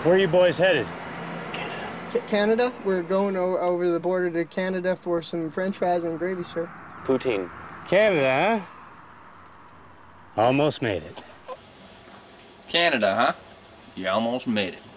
Where are you boys headed? Canada. We're going over the border to Canada for some French fries and gravy, sir. Poutine. Canada, huh? Almost made it. Canada, huh? You almost made it.